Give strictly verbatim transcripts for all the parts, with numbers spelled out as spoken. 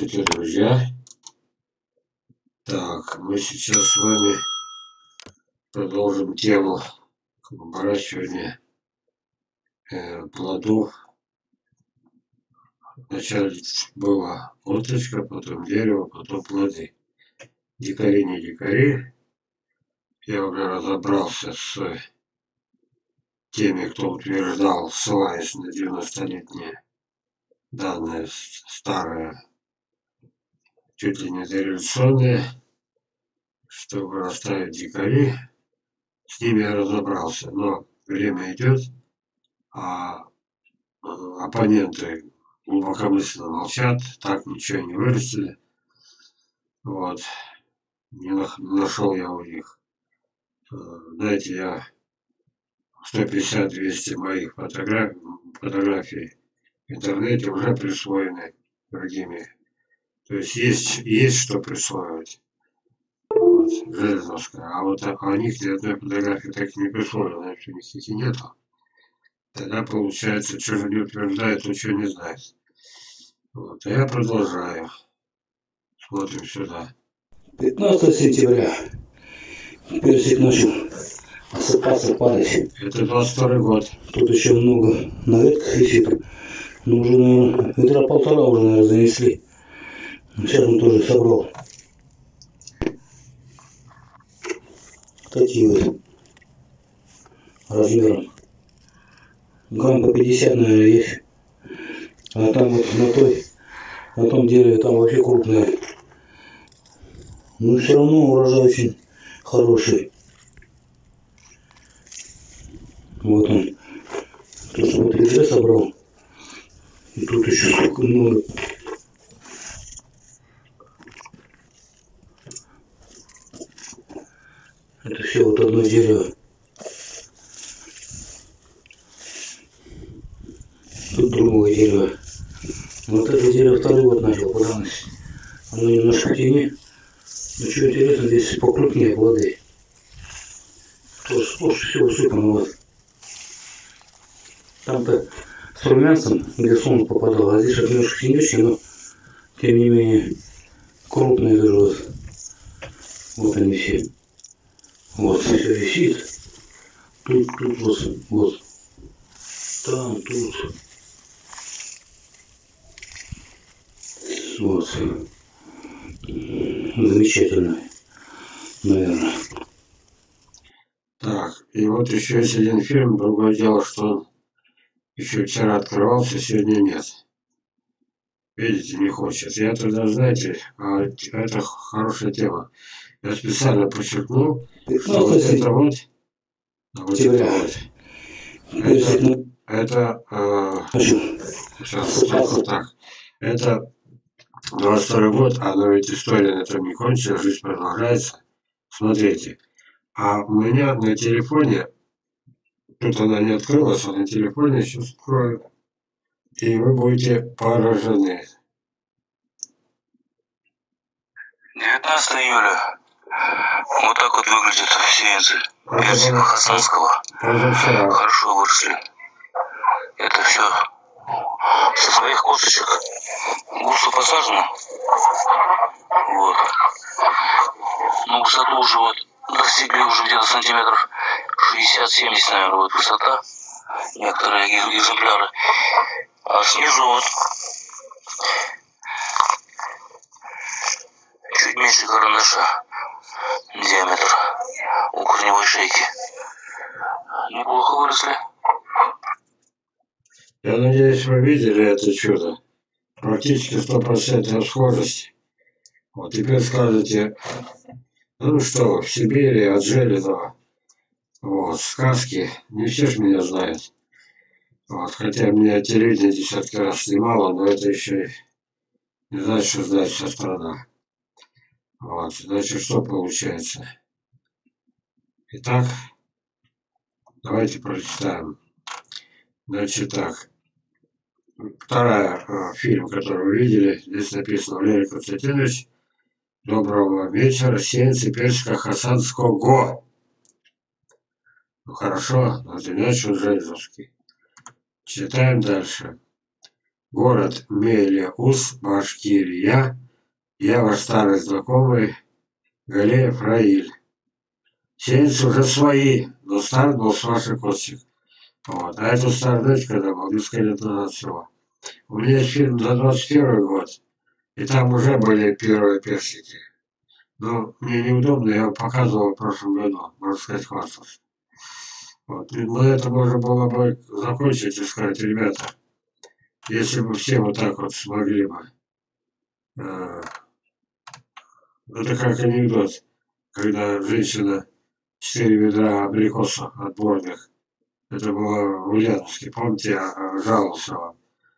Здравствуйте, друзья! Так, мы сейчас с вами продолжим тему выращивания э, плодов. Вначале была уточка, потом дерево, потом плоды. Дикари, не дикари. Я уже разобрался с теми, кто утверждал, ссылаясь на девяностолетние данные, старые, чуть ли не дореволюционные, что вырастают дикари. С ними я разобрался, но время идет, а оппоненты глубокомысленно молчат, так ничего не вырастили. Вот. Не нашел я у них. Знаете, я сто пятьдесят двести моих фотографий, фотографий в интернете уже присвоены другими. То есть есть, есть что присваивать. Вот, Железновская. А вот а, а у них ни одной фотографии так и не присвоено, значит, у них их и нету. Тогда получается, что же не утверждает, то что не знает. Вот, а я продолжаю. Смотрим сюда. пятнадцатого сентября персик начал осыпаться, падать. Это двадцать второй год. Тут еще много на ветках висит. Ну уже, наверное, ведра полтора уже, наверное, занесли. Сейчас он тоже собрал. Такие вот размером. Грамм по пятьдесят, наверное, есть. А там вот на той, на том дереве, там вообще крупные. Но все равно урожай очень хороший. Вот он. То, что вот ведре собрал. И тут еще сколько много. Это все вот одно дерево. Тут другое дерево. Вот это дерево второй год начал подавать. Оно немножко в тени. Ну что интересно, здесь покрупнее плоды. Тоже сплошь все усыпано вот. Там-то с румянцем, где солнце попадало, а здесь немножко тенечки, но тем не менее крупные даже вот. Вот они все. Вот все висит. Тут, тут вот, вот. Там, тут. Вот. Замечательно, наверное. Так, и вот еще есть один фильм. Другое дело, что он еще вчера открывался, сегодня нет. Видите, не хочет. Я тогда, знаете, а это хорошая тема. Я специально подчеркнул, что вот это вот, вот это вот, это, это э, сейчас, сейчас так, это двадцать второй год, а но ведь история на этом не кончилась, жизнь продолжается. Смотрите, а у меня на телефоне, тут она не открылась, а на телефоне сейчас открою, и вы будете поражены. девятнадцатого июля. Вот так вот выглядят сеянцы персика хасанского. Хорошо выросли. Это все со своих косточек. Густо посажено. Вот. Но высоту уже вот достигли уже где-то сантиметров шестьдесят-семьдесят, наверное, вот высота. Некоторые экземпляры. А снизу вот чуть меньше карандаша диаметр у корневой шейки. Неплохо выросли. Я надеюсь, вы видели это чудо. Практически стопроцентная схожесть. Вот теперь скажете, ну что, в Сибири от Железова. Вот, сказки. Не все ж меня знают. Вот, хотя меня телевидение десятки раз снимало, но это еще не знает, что знает вся страна. Вот, значит, что получается? Итак, давайте прочитаем. Значит так. Вторая э, фильм, который вы видели, здесь написано: Валерий Константинович, доброго вечера, сеянцы персика хасанского. Ну хорошо, но это мяч он железовский. Читаем дальше. город Мелеуз, Башкирия. Я ваш старый знакомый Галеев Раиль. Сеянцы уже свои, но старт был с ваших костик. Вот. А это старт, знаете, когда был? Несколько лет назад всего. У меня есть фильм за двадцать первый год, и там уже были первые персики. Но мне неудобно, я показывал в прошлом году, можно сказать, хвастался. Вот. И на это можно было бы закончить и сказать, ребята, если бы все вот так вот смогли бы. Э, это как анекдот, когда женщина четыре ведра абрикосов отборных, это было в Ульяновске, помните, я жаловался вам.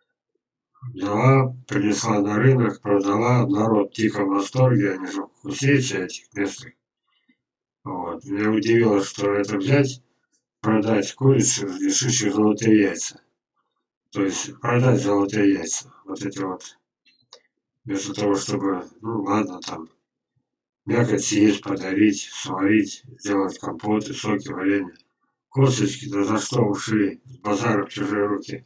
Взяла, принесла на рынок, продала, народ в диком восторге, они же вкуснее этих местных. Вот. Меня удивило, что это взять, продать курицу, лишившую золотые яйца. То есть продать золотые яйца. Вот эти вот. Вместо того, чтобы, ну ладно, там, мякоть съесть, подарить, сварить, сделать компоты, соки, варенье. Косточки-то за что ушли? С базара в чужие руки.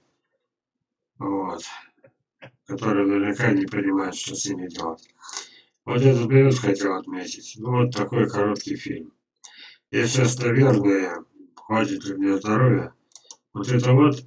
Вот. Которые наверняка не понимают, что с ними делать. Вот этот период хотел отметить. Ну, вот такой короткий фильм. Если сейчас, наверное, хватит ли мне здоровья, вот это вот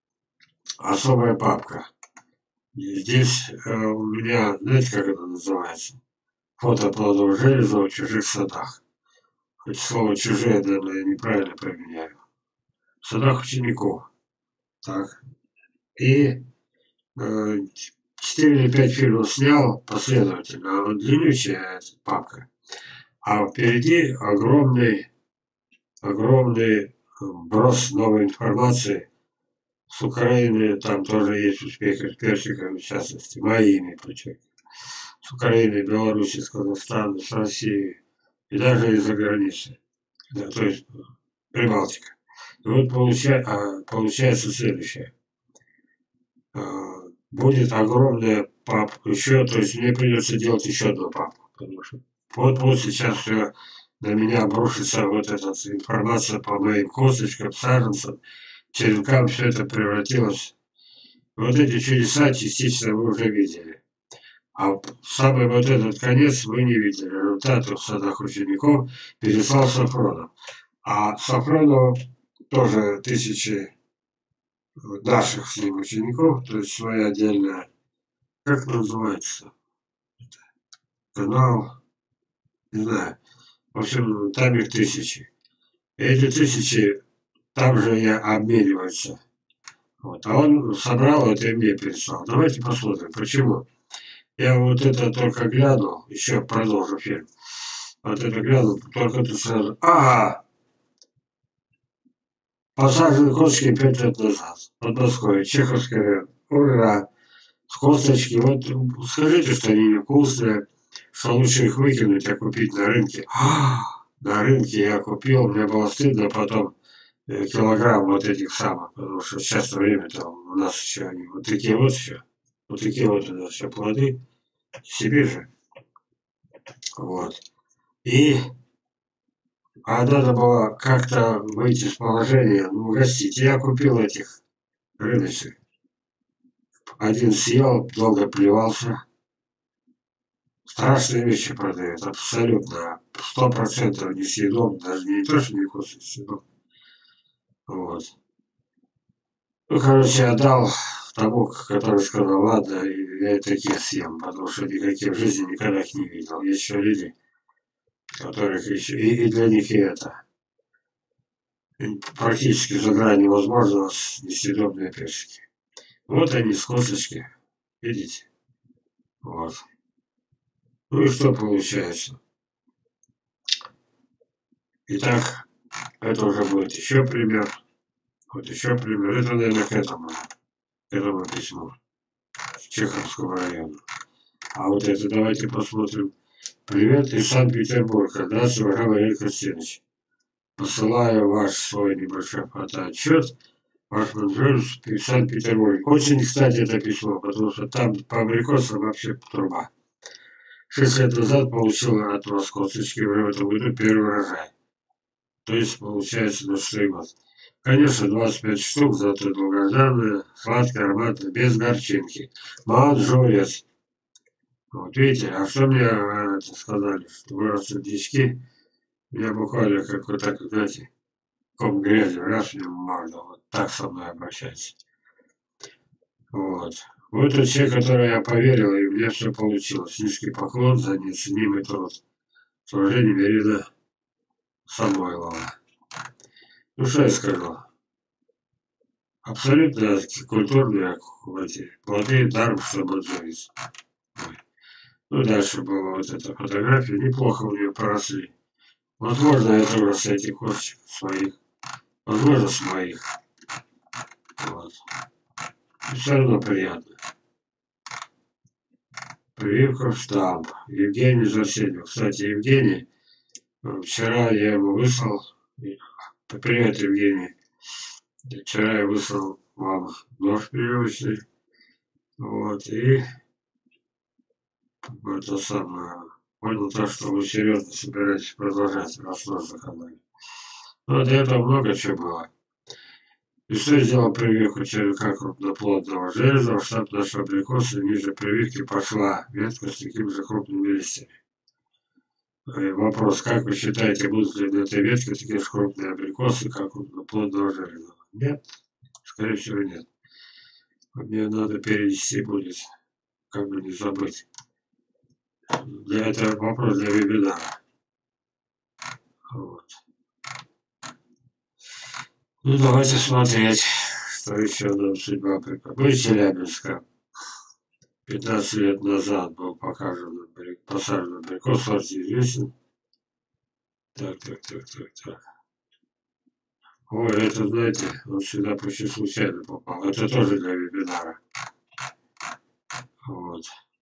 особая папка. И здесь э, у меня, знаете, как это называется? Фото плодового железа в чужих садах. Хоть слово «чужие», наверное, я неправильно применяю. В садах учеников. Так. И э, четыре или пять фильмов снял последовательно, а вот длиннющая эта папка. А впереди огромный, огромный брос новой информации. С Украины там тоже есть успехи с персиками, в частности, моими подчеркиваю. С Украины, Беларуси, с Казахстана, с России и даже из-за границы. Да, то есть Прибалтика. И вот получа, а, получается следующее. А, будет огромная папка еще, то есть мне придется делать еще одну папку, потому что вот, вот сейчас все на меня обрушится вот эта информация по моим косточкам, саженцам, черенкам, все это превратилось. Вот эти чудеса частично вы уже видели. А самый вот этот конец вы не видели. Результаты в садах учеников переслал Сафронов. А Сафронов тоже тысячи наших с ним учеников, то есть своя отдельная, как называется, канал, не знаю. В общем, там их тысячи. И эти тысячи там же и обмениваются. Вот. А он собрал это и мне переслал. Давайте посмотрим, почему. Я вот это только глянул, еще продолжу фильм. Вот это глянул, только тут сразу. Ага! Посажены косточки пять лет назад. Подмосковье, Чеховский район. Ура! С косточки. Вот скажите, что они невкусные, что лучше их выкинуть, а купить на рынке. А, на рынке я купил, мне было стыдно потом килограмм вот этих самых, потому что сейчас время-то у нас еще они вот такие вот все. Вот такие вот у нас все плоды. Сибирь же. Вот. И а надо было как-то выйти из положения, ну, угостить. Я купил этих рыночных. Один съел, долго плевался. Страшные вещи продают, абсолютно. Сто процентов несъедобно, даже не то, что не вкусно, съедобно. Вот. Ну, короче, я дал тому, который сказал, ладно, я и таких съем, потому что никаких в жизни никогда их не видел. Есть еще люди, которых еще, и, и для них и это. И практически за грань невозможного несъедобные персики. Вот они с косточки, видите? Вот. Ну и что получается? Итак, это уже будет еще пример. Вот еще пример. Это, наверное, к этому, к этому письму. С Чеховского района. А вот это давайте посмотрим. Привет из Санкт-Петербурга. Здравствуйте, уважаемый Валерий Константинович. Посылаю ваш свой небольшой фотоотчет. Ваш менеджер из Санкт-Петербурга. Очень, кстати, это письмо, потому что там по абрикосам вообще труба. Шесть лет назад получил от вас косточки, уже в этом году первый урожай. То есть получается на шестой год. Конечно, двадцать пять штук, зато долгожданная, сладкая, ароматная, без горчинки. Манжурец. Вот видите, а что мне э, это сказали, что вырастут дички, я буквально как вот так, знаете, ком грязи, раз мне можно, вот так со мной обращаться. Вот. Вот это те, которые я поверил, и у меня все получилось. Низкий поклон за неоценимый труд. С уважением, Ирина Самойлова. Ну что я скажу? Абсолютно культурные эти плоды даром, что манжурец. Ну, дальше была вот эта фотография. Неплохо у нее поросли. Возможно, это уже с этих косточек своих. Возможно, с моих. Вот. И все равно приятно. Прививка штамп. Евгений Зарсенев. Кстати, Евгений, вчера я ему выслал. Привет, Евгений. Вчера я выслал вам нож прививочный. Вот. И это самое. Понял то, что вы серьезно собираетесь продолжать, раз нож заказали. Но до этого много чего было. И что сделал прививку черенка крупноплодного железа, в штаб нашего абрикоса ниже прививки пошла ветка с такими же крупными листьями. И вопрос, как вы считаете, будут ли на этой ветке такие же крупные абрикосы, как крупноплодного железа? Нет, скорее всего нет. Мне надо перевести будет, как бы не забыть. Для этого вопрос для вебинара. Вот. Ну давайте смотреть, что еще нам судьба преподносит. Мы из Челябинска. пятнадцать лет назад был покажен, посажен абрикос, сорт известен. Так, так, так, так, так. Ой, это, знаете, он сюда почти случайно попал. Это тоже для вебинара. Вот.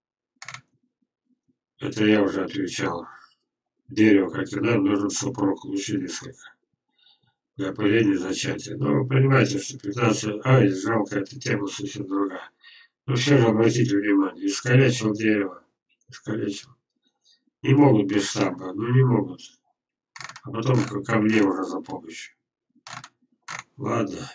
Это я уже отвечал. Дерево, как и нам, нужен супруг, лучше несколько. Для опыления зачатия. Но вы понимаете, что пятнадцать... Ай, жалко, эта тема совсем другая. Но все же обратите внимание, искалечил дерево. Искалечил. Не могут без штампа, ну не могут. А потом ко мне уже за помощью. Ладно.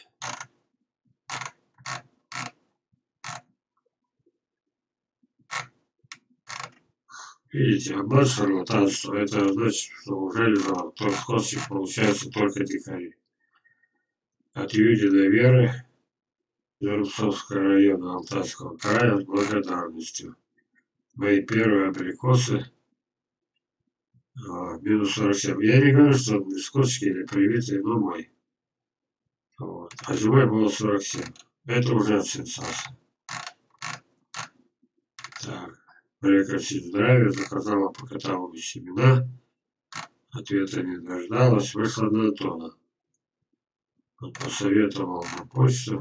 Видите, обман шарлатанство, это значит, что уже лежал тот костик, получается только дикари. От Юдиной Веры, Жеребцовского района Алтайского края, с благодарностью. Мои первые абрикосы а, минус сорок семь. Я не говорю, что без косточки или привитые, но мой. Вот. А зимой было сорок семь. Это уже сенсация. Так. Прекратить здравие, заказала покаталогу семена. Ответа не дождалась, вышла на Антона. Он посоветовал на почту.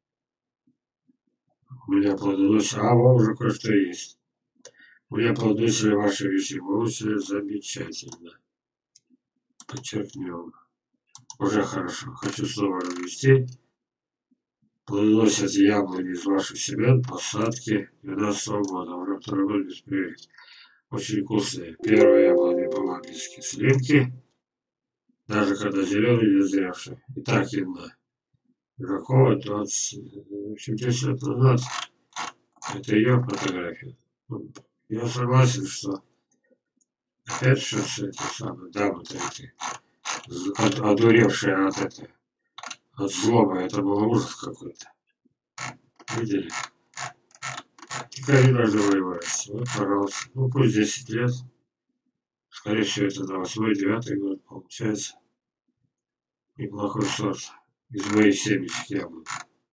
У меня плодоносили, а вот уже кое-что есть. У меня плодоносили ваши вещи, получили замечательно. Подчеркнем. Уже хорошо. Хочу снова развести. Плодоносят яблони из ваших семян, посадки двенадцатого года. Уже второй год без прививки. Очень вкусные. Первая яблоня была без кислинки. Даже когда зеленый не зревший. И так видно. Жакова двадцать, в общем, десять лет назад. Это ее фотография. Я согласен, что опять сейчас эти самые дамы-то эти, одуревшие от этого, от злобы, это был ужас какой-то. Видели? Теперь должны вырасти. Вот, пожалуйста. Ну, пусть десять лет. Скорее всего, это на восьмой, девятый год получается. Неплохой сорт. Из моих семечек яблок.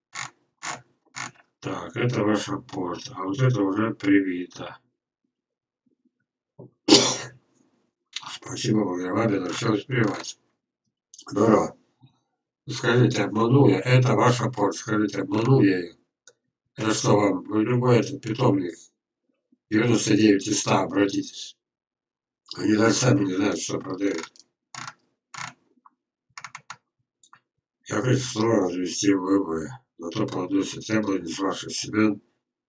Так, это ваш апорт. А вот это уже привито. Спасибо, благодаря вам, началось прививать. Здорово. Скажите, обманул я? Это ваш апорт. Скажите, обманул я ее? Это что вам? Вы любой этот питомник девяносто девять из ста обратитесь. Они даже сами не знают, что продают. Я хочу снова развести выборы. На то плодоносят яблони из ваших семян.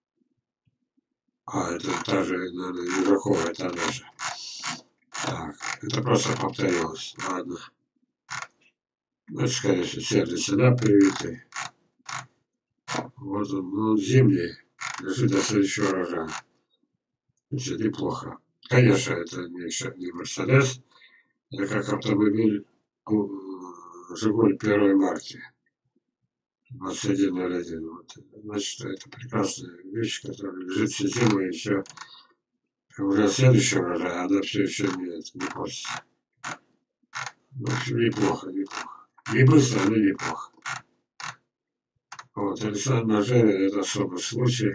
А, это та же, наверное, Южакова, это она же. Так, это просто повторилось. Ладно. Это, скорее всего, сердце сюда привитый. Вот он, ну, зимний. Лежит до следующего урожая. Значит, неплохо. Конечно, это не, не Мерседес. Это как автомобиль Жигуль первой марки. двадцать один ноль один. Вот. Значит, это прекрасная вещь, которая лежит всю зиму и все. Уже следующий урожай, она все еще не, не портится. В общем, неплохо, неплохо. Не быстро, но неплохо. Вот, Александр Нажерин, это особый случай.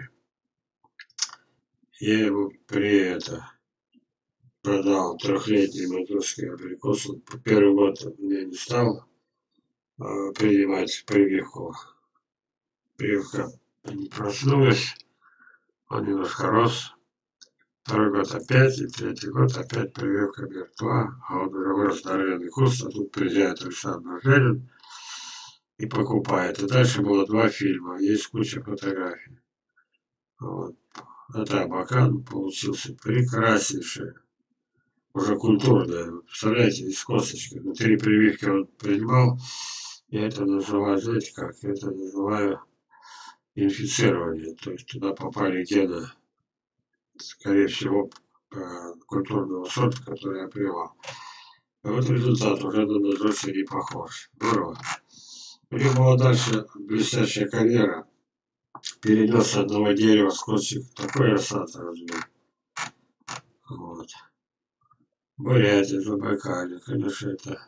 Я ему при это продал трехлетний матросский абрикос. Он первый год мне не стал э, принимать прививку. Прививка не проснулась, он немножко рос. Второй год опять, и третий год опять прививка мертва, а он уже вырос здоровенный куст, а тут приезжает Александр Нажерин и покупает. И дальше было два фильма, есть куча фотографий. Вот. Это Абакан получился прекраснейший. Уже культурная, представляете, из косточки. Внутри прививки он принимал. Я это называю, знаете как, я это называю инфицирование. То есть туда попали гены, скорее всего, культурного сорта, который я прививал. И вот результат уже на ножовцы не похож. Здорово. У него была дальше блестящая карьера. Перенес с одного дерева с костик такой рассад разбил. Вот. Бурятия, Забайкалье, конечно, это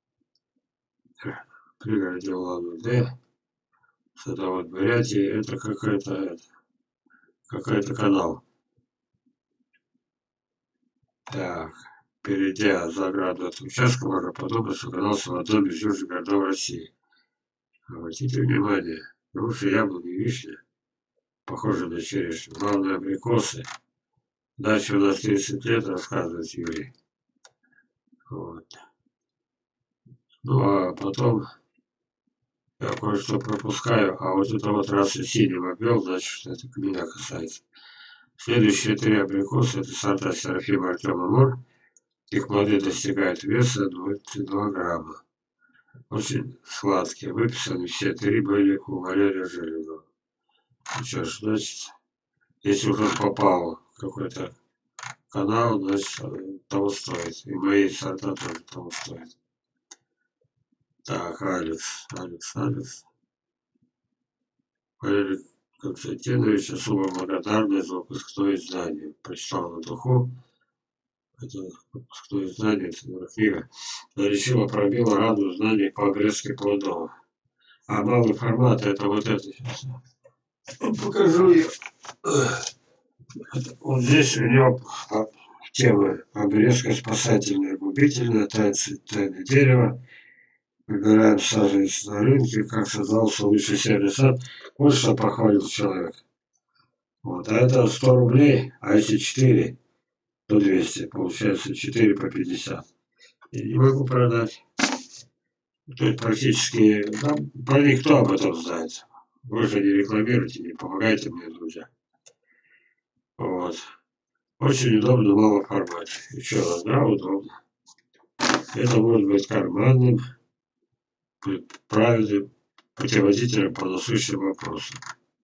пригороде Улан-Удэ. Это вот Бурятия, это какой-то какой-то канал. Так, перейдя за ограду от участка, можно подумать, что оказался в одном из южных городов России. Обратите внимание, груши, яблони, вишни, похожи на черешню. Главное, абрикосы. Дальше у нас тридцать лет, рассказывает Юрий. Вот. Ну, а потом я кое-что пропускаю, а вот это вот раз я синим обвел, значит, это меня касается. Следующие три абрикоса, это сорта Серафима, Артема, Мор. Их плоды достигают веса двадцать два грамма. Очень сладкие. Выписаны все три были у Валерия Железова. Ну что ж, значит, если уже попал в какой-то канал, значит, того стоит. И мои сорта тоже того стоят. Так, Алекс, Алекс, Алекс. Валерий Константинович, особо благодарный за выпускное издание. Прочитал на духу. Это выпускное издание, это книга. Решила пробила раду знаний по обрезке плодов. А малый формат это вот это сейчас. Покажу ее. Вот здесь у него тема обрезка спасательная, губительная, тайное дерево. Выбираем саженец на рынке, как создался лучший сервис сад. Вот что похвалил человек. Вот, а это сто рублей, а если четыре, то двести. Получается четыре по пятьдесят. И не могу продать. То есть практически, да, про них кто об этом знает. Вы же не рекламируете, не помогаете мне, друзья. Вот. Очень удобно, мало формате. Еще раз, да, удобно. Это может быть карманным, правильным путеводителем по насущным вопросам.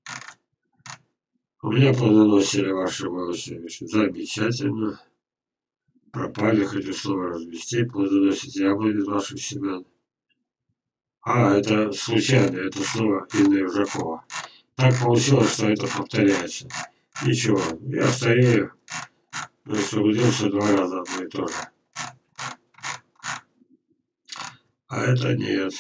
У меня плодоносили ваши волосы замечательно. Пропали, хочу снова развести, плодоносить яблони из ваших семян. А, это случайно, это снова Инна Южакова. Так получилось, что это повторяется. Ничего, я старею, но освободился два раза одно и то же. А это нет.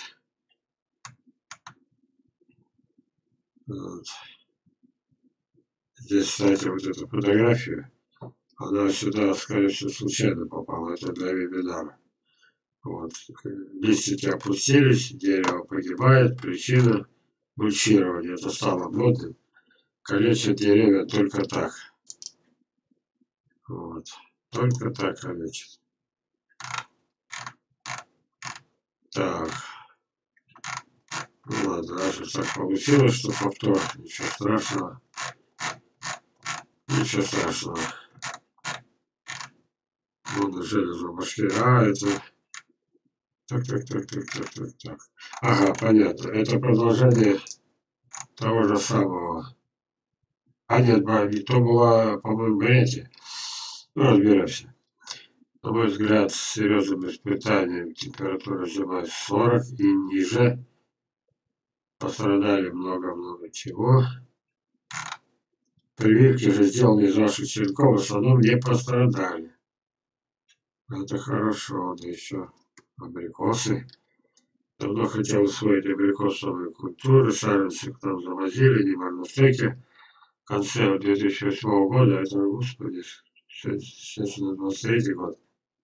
Вот. Здесь, кстати, вот эту фотографию, она сюда, скорее всего, случайно попала. Это для вебинара. Вот. Листики опустились, дерево погибает. Причина мульчирования. Это стало модным. Калечат деревья только так. Вот. Только так калечат. Так. Ну ладно, даже так получилось, что повтор. Ничего страшного. Ничего страшного. Вон железо пошли. А, это Так, так, так, так, так, так, так. Ага, понятно. Это продолжение того же самого. А нет, то была, по-моему, Грети. Ну, разберемся. На мой взгляд, с серьезным испытанием температура зимой сорок и ниже. Пострадали много-много чего. Прививки же сделаны из ваших черенков, в основном не пострадали. Это хорошо, да еще абрикосы. Давно хотел усвоить абрикосовые культуры, саженцы к нам завозили, не на стейке. В конце две тысячи восьмого года, это, господи, сейчас на двадцать третий год,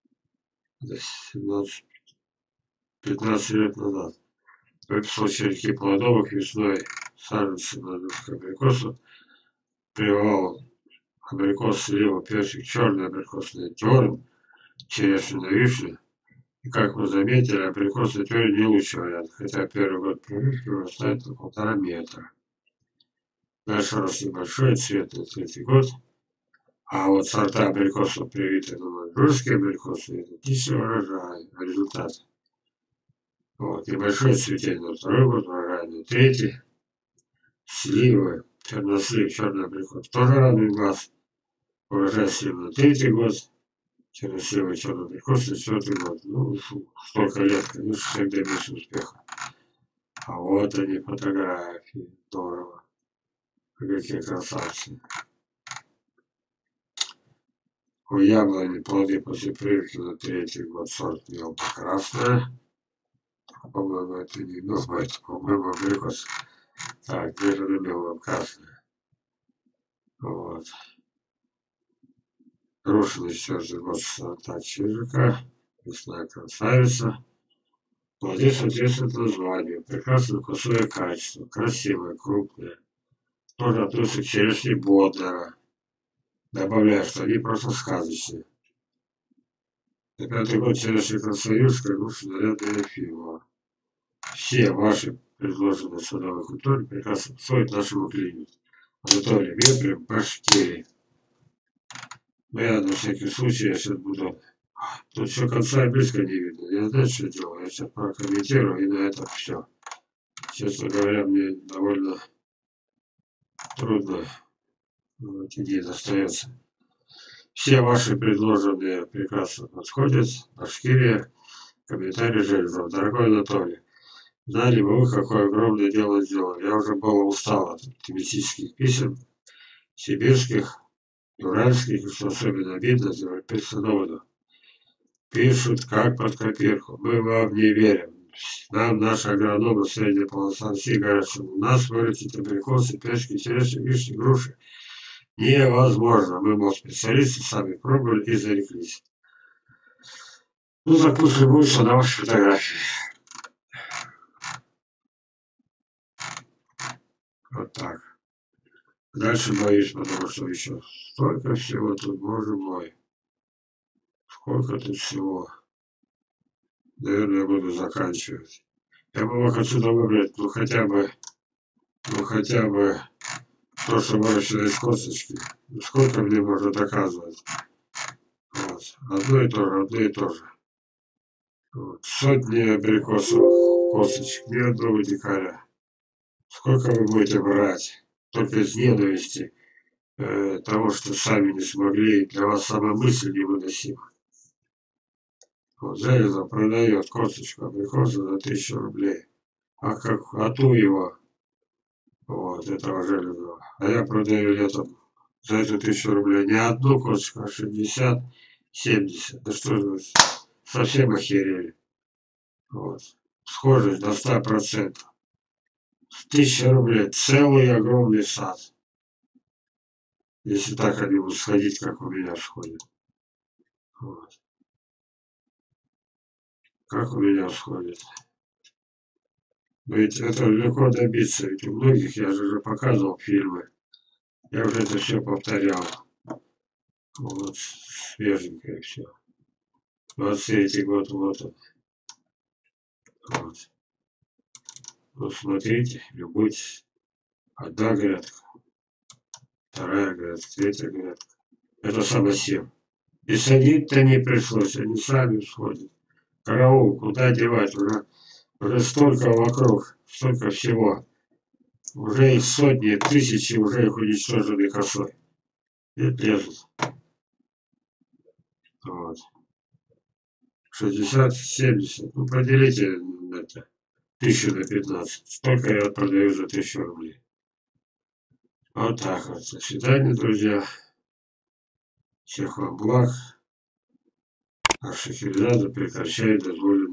семнадцать-пятнадцать лет назад. Выписал черенки плодовых весной, саженцы на абрикосов, прививал абрикос, слива, персик, черный абрикос, терн, черешня, вишня. И как вы заметили, абрикосы терн не лучший вариант, хотя первый год прививки вырастает на полтора метра. Дальше рос небольшой, цветный, третий год. А вот сорта абрикосов, привитые на маньчжурские абрикосы, это отличный урожай, результат. Вот, небольшое цветение на второй год, урожай на третий. Сливы, чернослив, черный абрикос, тоже радует глаз. Урожай слив на третий год. Черносливый, черный абрикос на четвертый год. Ну, столько лет, конечно, всегда меньше успеха. А вот они, фотографии, здорово. Какие красавцы. У яблони плоды после прививки на третий год сорт мелко-красная. По-моему, это не мелко, это, по-моему, абрикос. Так, где-то на белом красная. Вот. Грушиный четвертый год сорта чижика. Лесная красавица. Плоды соответствуют названию. Прекрасно вкусное качество. Красивое, крупное. Тоже относится к черешне Бодлера. Добавляю, что они просто сказочные. На пятый год черешня красавицкая, груша нарядная фирма. Все ваши предложенные садовые культуры прекрасно подходят нашему климату. Анатолий Вепрев, Башкирия. Но я на всякий случай, я сейчас буду... Тут все конца и близко не видно. Я знаю, что делаю. Я сейчас прокомментирую, и на этом все. Честно говоря, мне довольно трудно в эти дни достается. Все ваши предложенные прекрасно подходят. Башкирия. Комментарий Железов. Дорогой Анатолий, знали бы вы, какое огромное дело сделали. Я уже было устал от оптимистических писем, сибирских, уральских, что особенно обидно, за европейских доводов. Пишут, как под копирку. Мы вам не верим. Нам наши агрономы средней полоса России говорят, что у нас вырастить абрикосы, пешки, черешни, вишни, груши невозможно. Мы, мол, специалисты, сами пробовали и зареклись. Ну, запустим больше на ваши фотографии. Вот так. Дальше боюсь, потому что еще столько всего тут, боже мой. Сколько тут всего. Наверное, я буду заканчивать. Я бы мог отсюда выбрать, ну хотя бы, ну хотя бы то, что выращено из косточки. Сколько мне можно доказывать? Вот. Одно и то же, одно и то же. Вот. Сотни абрикосов, косточек, ни одного дикаря. Сколько вы будете брать? Только из ненависти э, того, что сами не смогли, для вас сама мысль невыносима. Вот Железов продает косточку абрикоса за тысячу рублей. А как а ту его, вот этого Железова. А я продаю летом за эту тысячу рублей не одну косточку, а шестьдесят, семьдесят. Да что же вы совсем охерели. Вот. Схожесть до ста процентов. Тысяча рублей. Целый огромный сад. Если так они будут сходить, как у меня сходят. Вот. Как у меня сходит. Ведь это легко добиться. Ведь у многих, я же уже показывал фильмы. Я уже это все повторял. Вот, свеженькое все. двадцать третий год, вот он. Вот. Вот смотрите, любуйтесь. Одна грядка, вторая грядка, третья грядка. Это самосев. И садить-то не пришлось, они сами всходят. Караул, куда девать? Уже, уже столько вокруг, столько всего. Уже их сотни, тысячи уже их уничтожены косой. И лезут. Вот. шестьдесят, семьдесят. Ну, поделите это. Тысячу на пятнадцать. Столько я продаю за тысячу рублей. Вот так вот. До свидания, друзья. Всех вам благ. А Шахерезада прекращает дозволенную